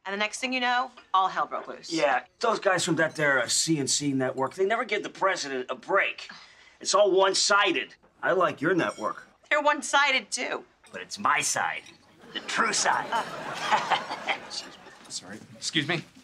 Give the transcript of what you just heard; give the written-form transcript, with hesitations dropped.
And the next thing you know, all hell broke loose. Yeah, those guys from that there CNC network, they never give the president a break. It's all one-sided. I like your network. They're one-sided, too. But it's my side. The true side. Sorry. Excuse me.